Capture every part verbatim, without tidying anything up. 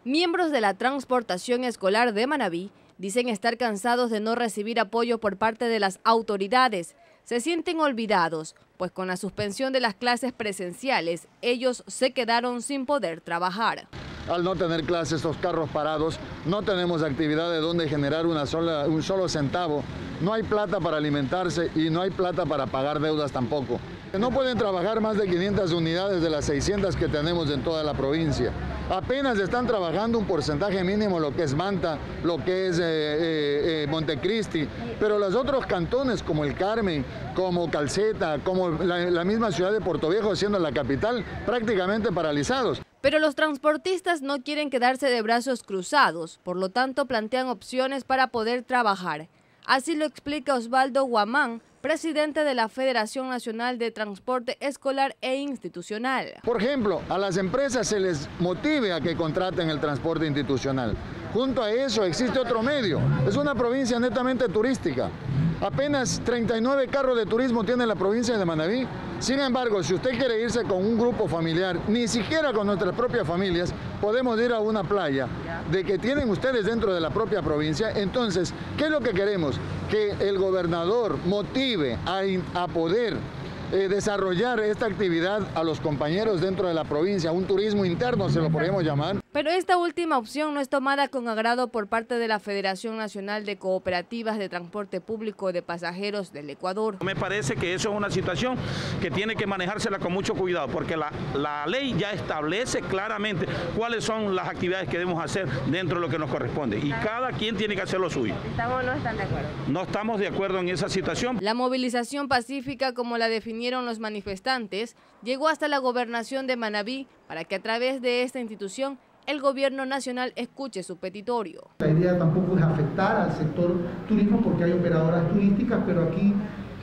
Miembros de la transportación escolar de Manabí dicen estar cansados de no recibir apoyo por parte de las autoridades. Se sienten olvidados, pues con la suspensión de las clases presenciales, ellos se quedaron sin poder trabajar. Al no tener clases, estos carros parados, no tenemos actividad de donde generar una sola, un solo centavo. No hay plata para alimentarse y no hay plata para pagar deudas tampoco. No pueden trabajar más de quinientas unidades de las seiscientas que tenemos en toda la provincia. Apenas están trabajando un porcentaje mínimo, lo que es Manta, lo que es eh, eh, Montecristi, pero los otros cantones como el Carmen, como Calceta, como la, la misma ciudad de Portoviejo, siendo la capital, prácticamente paralizados. Pero los transportistas no quieren quedarse de brazos cruzados, por lo tanto plantean opciones para poder trabajar. Así lo explica Osvaldo Guamán, presidente de la Federación Nacional de Transporte Escolar e Institucional. Por ejemplo, a las empresas se les motive a que contraten el transporte institucional. Junto a eso existe otro medio. Es una provincia netamente turística. Apenas treinta y nueve carros de turismo tiene la provincia de Manabí. Sin embargo, si usted quiere irse con un grupo familiar, ni siquiera con nuestras propias familias, podemos ir a una playa de que tienen ustedes dentro de la propia provincia. Entonces, ¿qué es lo que queremos? Que el gobernador motive a, a poder eh, desarrollar esta actividad a los compañeros dentro de la provincia, un turismo interno se lo podemos llamar. Pero esta última opción no es tomada con agrado por parte de la Federación Nacional de Cooperativas de Transporte Público de Pasajeros del Ecuador. Me parece que eso es una situación que tiene que manejársela con mucho cuidado, porque la, la ley ya establece claramente cuáles son las actividades que debemos hacer dentro de lo que nos corresponde, y cada quien tiene que hacer lo suyo. ¿Estamos o no están de acuerdo? No estamos de acuerdo en esa situación. La movilización pacífica, como la definieron los manifestantes, llegó hasta la gobernación de Manabí para que a través de esta institución el gobierno nacional escuche su petitorio. La idea tampoco es afectar al sector turismo porque hay operadoras turísticas, pero aquí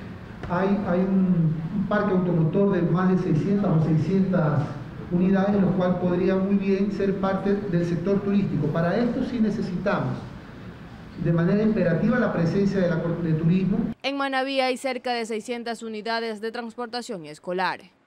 hay, hay un parque automotor de más de seiscientas o seiscientas unidades, lo cual podría muy bien ser parte del sector turístico. Para esto sí necesitamos de manera imperativa la presencia de, la, de turismo. En Manabí hay cerca de seiscientas unidades de transportación escolar.